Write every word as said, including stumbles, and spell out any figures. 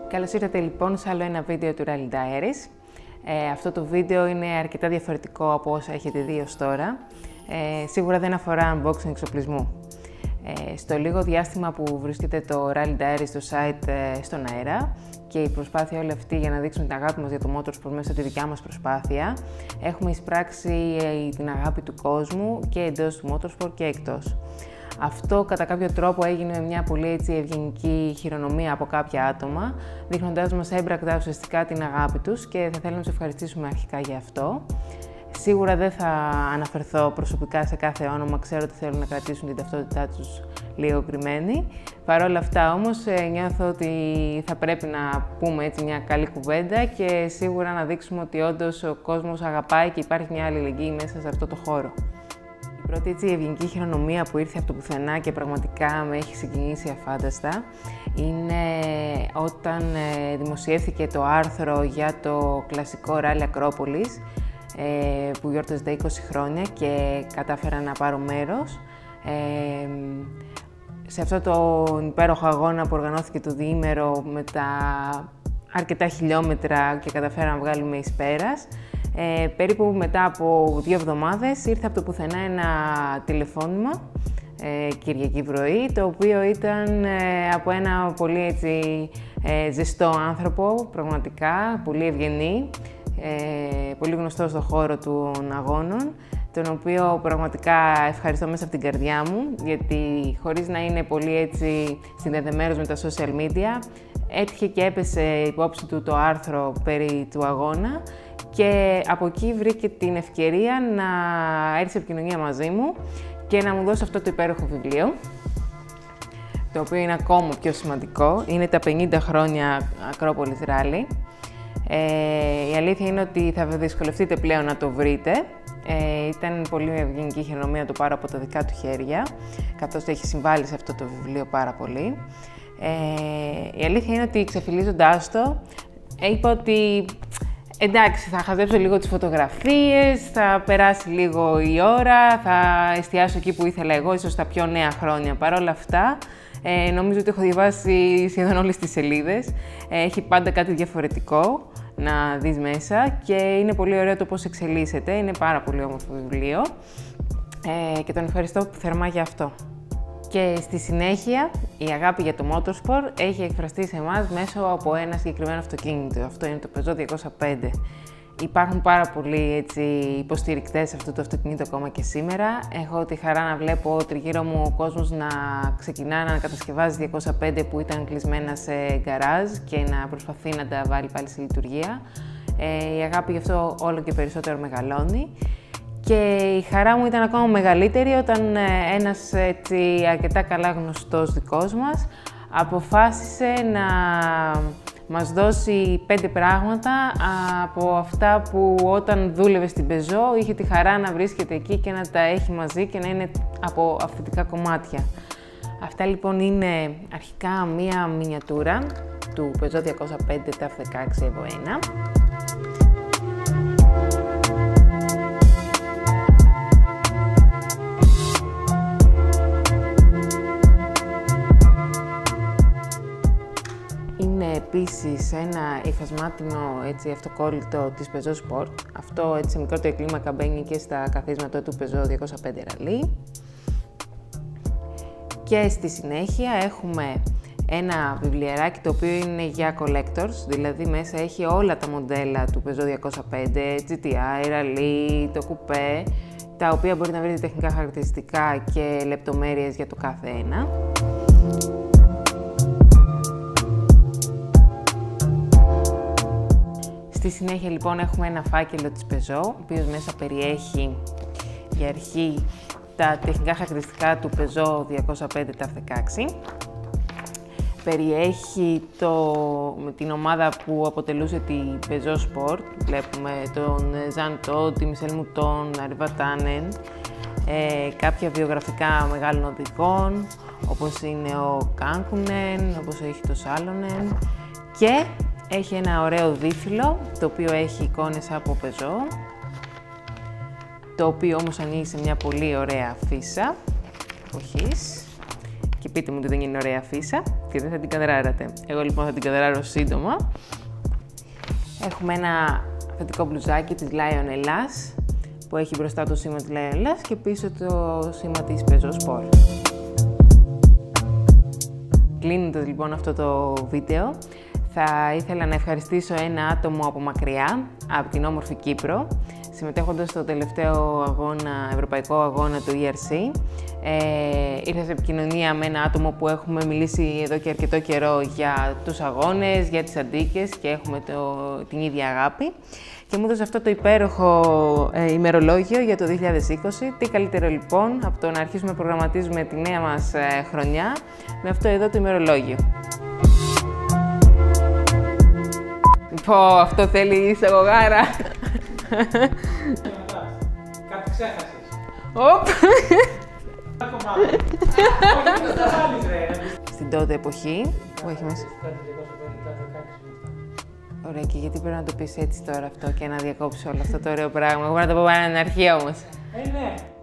Καλώς ήρθατε λοιπόν σε άλλο ένα βίντεο του Rally Diaries. Ε, αυτό το βίντεο είναι αρκετά διαφορετικό από όσα έχετε δει ως τώρα. Ε, σίγουρα δεν αφορά unboxing εξοπλισμού. Ε, στο λίγο διάστημα που βρίσκεται το Rally Diaries στο site ε, στον αέρα και η προσπάθεια όλη αυτή για να δείξουμε την αγάπη μας για το motorsport μέσα από τη δικιά μας προσπάθεια, έχουμε εισπράξει ε, την αγάπη του κόσμου και εντός του motorsport και εκτός. Αυτό κατά κάποιο τρόπο έγινε με μια πολύ έτσι ευγενική χειρονομία από κάποια άτομα, δείχνοντάς μας έμπρακτα ουσιαστικά την αγάπη τους και θα θέλω να τους ευχαριστήσουμε αρχικά για αυτό. Σίγουρα δεν θα αναφερθώ προσωπικά σε κάθε όνομα, ξέρω ότι θέλουν να κρατήσουν την ταυτότητά τους λίγο κρυμμένη. Παρ' όλα αυτά όμως νιώθω ότι θα πρέπει να πούμε έτσι μια καλή κουβέντα και σίγουρα να δείξουμε ότι όντως ο κόσμος αγαπάει και υπάρχει μια αλληλεγγύη μέσα σε αυτό το χώρο. Η πρώτη έτσι ευγενική χειρονομία που ήρθε από το πουθενά και πραγματικά με έχει συγκινήσει αφάνταστα είναι όταν δημοσιεύθηκε το άρθρο για το κλασικό Rally Ακρόπολης που γιόρταζε τα είκοσι χρόνια και κατάφερα να πάρω μέρος σε αυτό το υπέροχο αγώνα που οργανώθηκε το διήμερο με τα αρκετά χιλιόμετρα και καταφέραμε να βγάλουμε εις πέρας. Ε, περίπου μετά από δύο εβδομάδες ήρθε από το πουθενά ένα τηλεφώνημα ε, Κυριακή πρωί, το οποίο ήταν ε, από ένα πολύ έτσι, ε, ζεστό άνθρωπο, πραγματικά, πολύ ευγενή, ε, πολύ γνωστό στον χώρο των αγώνων, τον οποίο πραγματικά ευχαριστώ μέσα από την καρδιά μου, γιατί χωρίς να είναι πολύ έτσι συνδεδεμένος με τα social media, έτυχε και έπεσε υπόψη του το άρθρο περί του αγώνα και από εκεί βρήκε την ευκαιρία να έρθει σε επικοινωνία μαζί μου και να μου δώσει αυτό το υπέροχο βιβλίο, το οποίο είναι ακόμα πιο σημαντικό. Είναι τα πενήντα χρόνια Ακρόπολης Rally. Ε, η αλήθεια είναι ότι θα δυσκολευτείτε πλέον να το βρείτε. Ε, ήταν πολύ ευγενική χειρονομία να το πάρω από τα δικά του χέρια, καθώς έχει συμβάλει σε αυτό το βιβλίο πάρα πολύ. Ε, η αλήθεια είναι ότι ξεφυλίζοντάς το, είπα ότι εντάξει, θα χαζέψω λίγο τις φωτογραφίες, θα περάσει λίγο η ώρα, θα εστιάσω εκεί που ήθελα εγώ, ίσως στα πιο νέα χρόνια. Παρ' όλα αυτά, ε, νομίζω ότι έχω διαβάσει σχεδόν όλες τις σελίδες. Ε, έχει πάντα κάτι διαφορετικό να δεις μέσα και είναι πολύ ωραίο το πώς εξελίσσεται. Είναι πάρα πολύ όμορφο βιβλίο ε, και τον ευχαριστώ θερμά για αυτό. Και στη συνέχεια, η αγάπη για το motorsport έχει εκφραστεί σε εμάς μέσω από ένα συγκεκριμένο αυτοκίνητο. Αυτό είναι το Peugeot διακόσια πέντε. Υπάρχουν πάρα πολλοί έτσι, υποστηρικτές αυτού του αυτοκινήτου ακόμα και σήμερα. Έχω τη χαρά να βλέπω τριγύρω μου ο κόσμος να ξεκινά να κατασκευάζει διακόσια πέντε που ήταν κλεισμένα σε γκαράζ και να προσπαθεί να τα βάλει πάλι σε λειτουργία. Ε, η αγάπη γι' αυτό όλο και περισσότερο μεγαλώνει. Και η χαρά μου ήταν ακόμα μεγαλύτερη όταν ένας έτσι, αρκετά καλά γνωστός δικός μας αποφάσισε να μας δώσει πέντε πράγματα από αυτά που όταν δούλευε στην Peugeot είχε τη χαρά να βρίσκεται εκεί και να τα έχει μαζί και να είναι από αυθεντικά κομμάτια. Αυτά λοιπόν είναι αρχικά μία μινιατούρα του Peugeot διακόσια πέντε ταφ δεκαέξι Evo ένα. Είναι επίσης ένα υφασμάτινο έτσι, αυτοκόλλητο της Peugeot Sport. Αυτό έτσι, σε μικρότερη κλίμακα μπαίνει και στα καθίσματα του Peugeot διακόσια πέντε Rally. Και στη συνέχεια έχουμε ένα βιβλιαράκι το οποίο είναι για collectors, δηλαδή μέσα έχει όλα τα μοντέλα του Peugeot διακόσια πέντε, τζι τι άι, Rally, το κουπέ, τα οποία μπορείτε να βρείτε τεχνικά χαρακτηριστικά και λεπτομέρειες για το κάθε ένα. Στη συνέχεια λοιπόν έχουμε ένα φάκελο της Peugeot, ο οποίος μέσα περιέχει για αρχή τα τεχνικά χαρακτηριστικά του Peugeot διακόσια πέντε ταφ δεκαέξι. Περιέχει το, την ομάδα που αποτελούσε την Peugeot Sport. Βλέπουμε τον Jean Todt, τη Michel Mouton, Arie Vatanen, ε, κάποια βιογραφικά μεγάλων οδηγών, όπως είναι ο Kankkunen, όπως έχει το Salonen και έχει ένα ωραίο δίφυλλο, το οποίο έχει εικόνες από Peugeot, το οποίο όμως ανοίγει σε μια πολύ ωραία φύσα εποχής. Και πείτε μου ότι δεν είναι ωραία φύσα και δεν θα την καδράρατε. Εγώ λοιπόν θα την καδράρω σύντομα. Έχουμε ένα θετικό μπλουζάκι της Lion Ελλάς που έχει μπροστά το σήμα της Lion Ελλάς και πίσω το σήμα της Πεζοσπορ. Κλείνοντας λοιπόν αυτό το βίντεο, θα ήθελα να ευχαριστήσω ένα άτομο από μακριά, από την όμορφη Κύπρο, συμμετέχοντας στο τελευταίο αγώνα, ευρωπαϊκό αγώνα του ι αρ σι. Ε, ήρθα σε επικοινωνία με ένα άτομο που έχουμε μιλήσει εδώ και αρκετό καιρό για τους αγώνες, για τις αντίκες και έχουμε το, την ίδια αγάπη. Και μου έδωσε αυτό το υπέροχο ε, ημερολόγιο για το δύο χιλιάδες είκοσι. Τι καλύτερο λοιπόν από το να αρχίσουμε να προγραμματίζουμε τη νέα μας ε, χρονιά με αυτό εδώ το ημερολόγιο. Πω, αυτό θέλει εισαγωγάρα. Κάτι ξέχασες. Οπ! Στην τότε εποχή που έχει μέσα. Ωραία, και γιατί πρέπει να το πεις έτσι τώρα αυτό και να διακόψεις όλο αυτό το ωραίο πράγμα. Εγώ να το πω πάνω στην αρχή όμως. Ε, ναι.